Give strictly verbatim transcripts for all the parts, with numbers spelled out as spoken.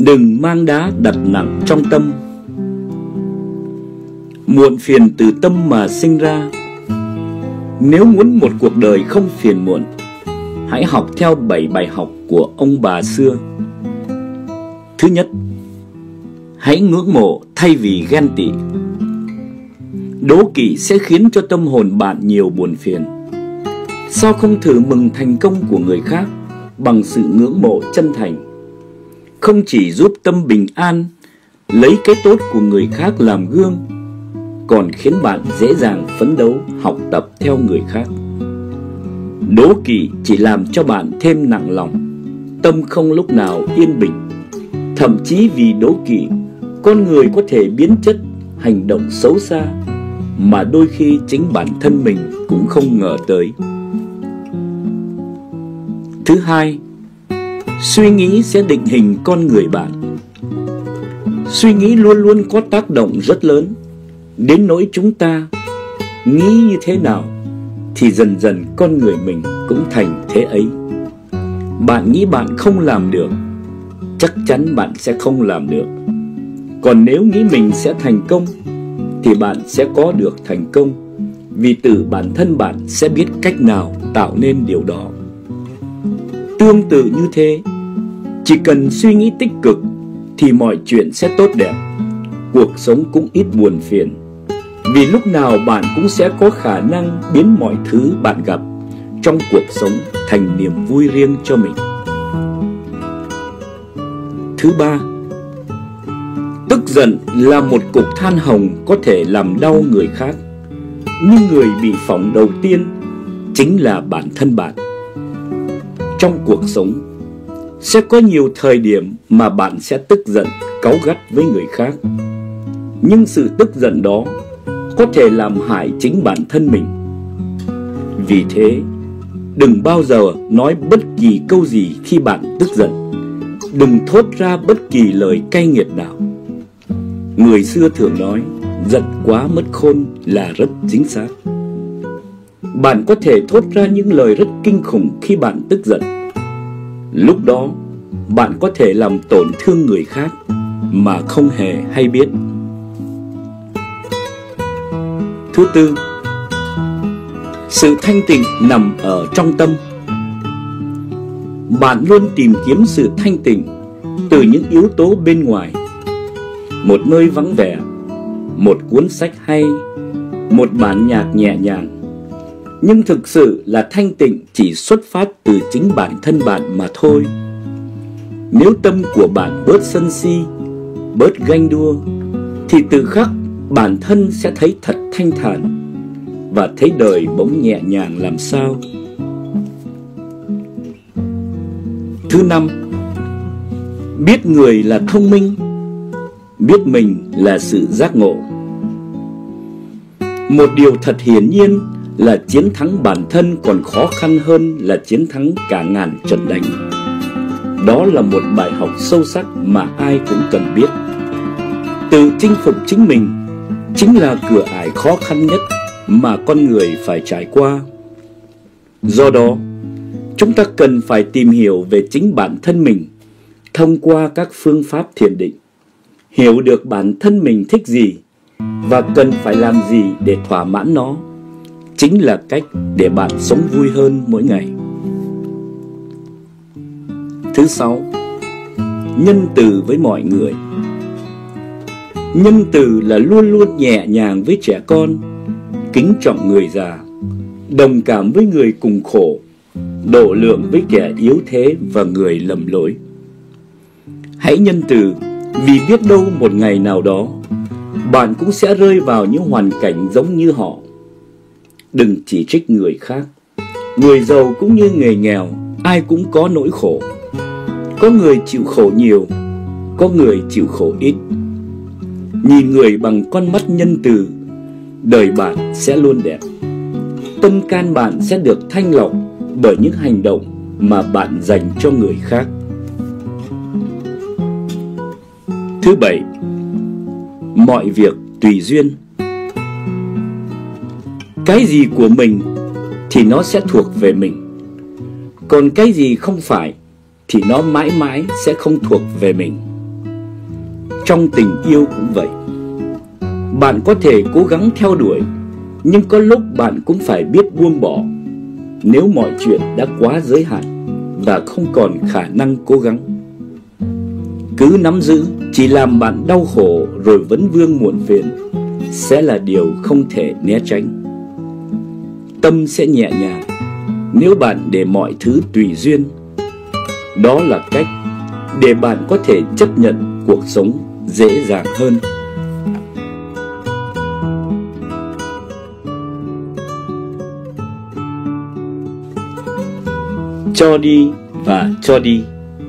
Đừng mang đá đặt nặng trong tâm. Muộn phiền từ tâm mà sinh ra. Nếu muốn một cuộc đời không phiền muộn, hãy học theo bảy bài học của ông bà xưa. Thứ nhất, hãy ngưỡng mộ thay vì ghen tị. Đố kỵ sẽ khiến cho tâm hồn bạn nhiều buồn phiền. Sao không thử mừng thành công của người khác bằng sự ngưỡng mộ chân thành? Không chỉ giúp tâm bình an, lấy cái tốt của người khác làm gương, còn khiến bạn dễ dàng phấn đấu học tập theo người khác. Đố kỵ chỉ làm cho bạn thêm nặng lòng, tâm không lúc nào yên bình. Thậm chí vì đố kỵ, con người có thể biến chất, hành động xấu xa mà đôi khi chính bản thân mình cũng không ngờ tới. Thứ hai, suy nghĩ sẽ định hình con người bạn. Suy nghĩ luôn luôn có tác động rất lớn, đến nỗi chúng ta nghĩ như thế nào thì dần dần con người mình cũng thành thế ấy. Bạn nghĩ bạn không làm được, chắc chắn bạn sẽ không làm được. Còn nếu nghĩ mình sẽ thành công thì bạn sẽ có được thành công, vì tự bản thân bạn sẽ biết cách nào tạo nên điều đó. Tương tự như thế, chỉ cần suy nghĩ tích cực thì mọi chuyện sẽ tốt đẹp, cuộc sống cũng ít buồn phiền. Vì lúc nào bạn cũng sẽ có khả năng biến mọi thứ bạn gặp trong cuộc sống thành niềm vui riêng cho mình. Thứ ba, tức giận là một cục than hồng có thể làm đau người khác, nhưng người bị phỏng đầu tiên chính là bản thân bạn. Trong cuộc sống sẽ có nhiều thời điểm mà bạn sẽ tức giận, cáu gắt với người khác, nhưng sự tức giận đó có thể làm hại chính bản thân mình. Vì thế, đừng bao giờ nói bất kỳ câu gì khi bạn tức giận. Đừng thốt ra bất kỳ lời cay nghiệt nào. Người xưa thường nói, giận quá mất khôn là rất chính xác. Bạn có thể thốt ra những lời rất kinh khủng khi bạn tức giận. Lúc đó, bạn có thể làm tổn thương người khác mà không hề hay biết. Thứ tư, sự thanh tịnh nằm ở trong tâm. Bạn luôn tìm kiếm sự thanh tịnh từ những yếu tố bên ngoài. Một nơi vắng vẻ, một cuốn sách hay, một bản nhạc nhẹ nhàng. Nhưng thực sự là thanh tịnh chỉ xuất phát từ chính bản thân bạn mà thôi. Nếu tâm của bạn bớt sân si, bớt ganh đua, thì tự khắc bản thân sẽ thấy thật thanh thản và thấy đời bỗng nhẹ nhàng làm sao. Thứ năm, biết người là thông minh, biết mình là sự giác ngộ. Một điều thật hiển nhiên là chiến thắng bản thân còn khó khăn hơn là chiến thắng cả ngàn trận đánh. Đó là một bài học sâu sắc mà ai cũng cần biết. Tự chinh phục chính mình chính là cửa ải khó khăn nhất mà con người phải trải qua. Do đó, chúng ta cần phải tìm hiểu về chính bản thân mình thông qua các phương pháp thiền định. Hiểu được bản thân mình thích gì và cần phải làm gì để thỏa mãn nó chính là cách để bạn sống vui hơn mỗi ngày. Thứ sáu, nhân từ với mọi người. Nhân từ là luôn luôn nhẹ nhàng với trẻ con, kính trọng người già, đồng cảm với người cùng khổ, độ lượng với kẻ yếu thế và người lầm lỗi. Hãy nhân từ, vì biết đâu một ngày nào đó bạn cũng sẽ rơi vào những hoàn cảnh giống như họ. Đừng chỉ trích người khác. Người giàu cũng như người nghèo, ai cũng có nỗi khổ. Có người chịu khổ nhiều, có người chịu khổ ít. Nhìn người bằng con mắt nhân từ, đời bạn sẽ luôn đẹp. Tâm can bạn sẽ được thanh lọc bởi những hành động mà bạn dành cho người khác. Thứ bảy, mọi việc tùy duyên. Cái gì của mình thì nó sẽ thuộc về mình, còn cái gì không phải thì nó mãi mãi sẽ không thuộc về mình. Trong tình yêu cũng vậy. Bạn có thể cố gắng theo đuổi, nhưng có lúc bạn cũng phải biết buông bỏ nếu mọi chuyện đã quá giới hạn và không còn khả năng cố gắng. Cứ nắm giữ chỉ làm bạn đau khổ rồi vấn vương muộn phiền sẽ là điều không thể né tránh. Tâm sẽ nhẹ nhàng nếu bạn để mọi thứ tùy duyên. Đó là cách để bạn có thể chấp nhận cuộc sống dễ dàng hơn. Cho đi và cho đi.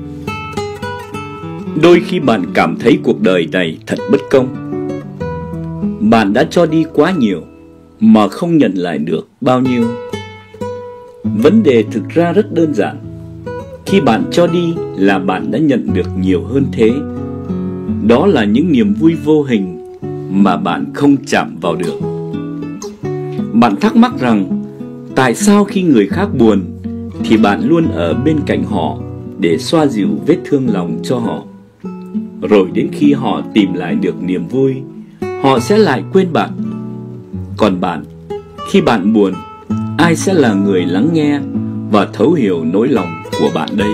Đôi khi bạn cảm thấy cuộc đời này thật bất công. Bạn đã cho đi quá nhiều mà không nhận lại được bao nhiêu. Vấn đề thực ra rất đơn giản. Khi bạn cho đi là bạn đã nhận được nhiều hơn thế. Đó là những niềm vui vô hình mà bạn không chạm vào được. Bạn thắc mắc rằng tại sao khi người khác buồn thì bạn luôn ở bên cạnh họ để xoa dịu vết thương lòng cho họ. Rồi đến khi họ tìm lại được niềm vui, họ sẽ lại quên bạn. Còn bạn, khi bạn buồn, ai sẽ là người lắng nghe và thấu hiểu nỗi lòng của bạn đây?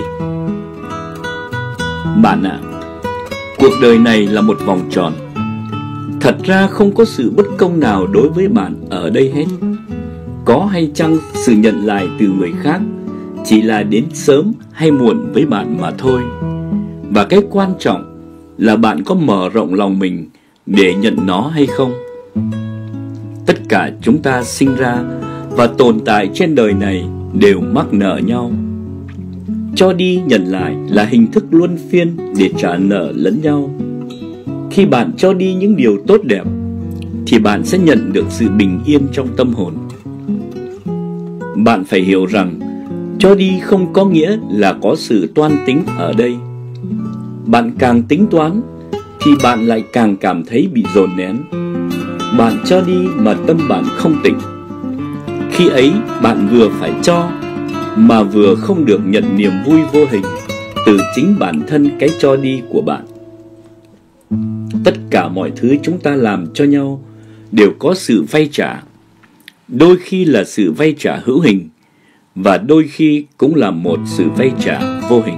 Bạn ạ, à, cuộc đời này là một vòng tròn. Thật ra không có sự bất công nào đối với bạn ở đây hết. Có hay chăng sự nhận lại từ người khác chỉ là đến sớm hay muộn với bạn mà thôi. Và cái quan trọng là bạn có mở rộng lòng mình để nhận nó hay không. Tất cả chúng ta sinh ra và tồn tại trên đời này đều mắc nợ nhau. Cho đi nhận lại là hình thức luân phiên để trả nợ lẫn nhau. Khi bạn cho đi những điều tốt đẹp thì bạn sẽ nhận được sự bình yên trong tâm hồn. Bạn phải hiểu rằng cho đi không có nghĩa là có sự toan tính ở đây. Bạn càng tính toán thì bạn lại càng cảm thấy bị dồn nén. Bạn cho đi mà tâm bạn không tỉnh. Khi ấy bạn vừa phải cho mà vừa không được nhận niềm vui vô hình từ chính bản thân cái cho đi của bạn. Tất cả mọi thứ chúng ta làm cho nhau đều có sự vay trả. Đôi khi là sự vay trả hữu hình, và đôi khi cũng là một sự vay trả vô hình.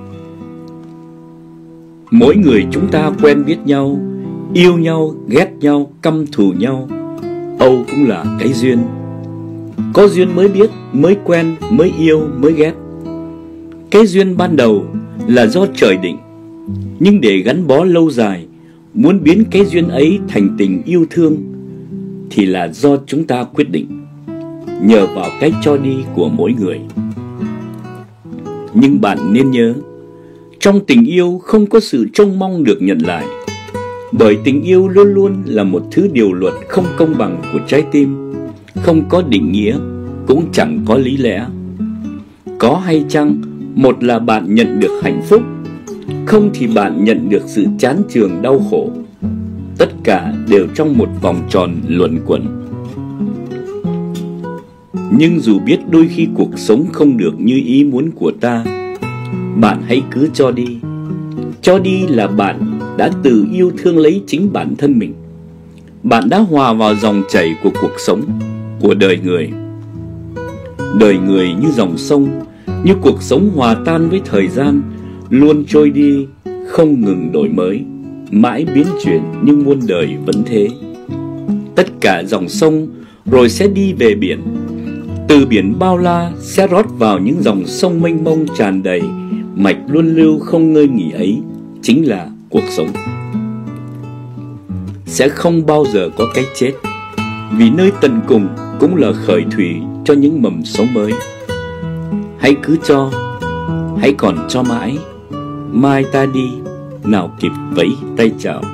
Mỗi người chúng ta quen biết nhau, yêu nhau, ghét nhau, căm thù nhau, âu cũng là cái duyên. Có duyên mới biết, mới quen, mới yêu, mới ghét. Cái duyên ban đầu là do trời định, nhưng để gắn bó lâu dài, muốn biến cái duyên ấy thành tình yêu thương thì là do chúng ta quyết định, nhờ vào cách cho đi của mỗi người. Nhưng bạn nên nhớ, trong tình yêu không có sự trông mong được nhận lại, bởi tình yêu luôn luôn là một thứ điều luật không công bằng của trái tim, không có định nghĩa, cũng chẳng có lý lẽ. Có hay chăng, một là bạn nhận được hạnh phúc, không thì bạn nhận được sự chán chường đau khổ. Tất cả đều trong một vòng tròn luẩn quẩn. Nhưng dù biết đôi khi cuộc sống không được như ý muốn của ta, bạn hãy cứ cho đi. Cho đi là bạn đã tự yêu thương lấy chính bản thân mình. Bạn đã hòa vào dòng chảy của cuộc sống, của đời người. Đời người như dòng sông, như cuộc sống hòa tan với thời gian, luôn trôi đi, không ngừng đổi mới, mãi biến chuyển nhưng muôn đời vẫn thế. Tất cả dòng sông rồi sẽ đi về biển. Từ biển bao la sẽ rót vào những dòng sông mênh mông tràn đầy, mạch luân lưu không ngơi nghỉ ấy chính là cuộc sống. Sẽ không bao giờ có cái chết, vì nơi tận cùng cũng là khởi thủy cho những mầm sống mới. Hãy cứ cho, hãy còn cho mãi, mai ta đi, nào kịp vẫy tay chào.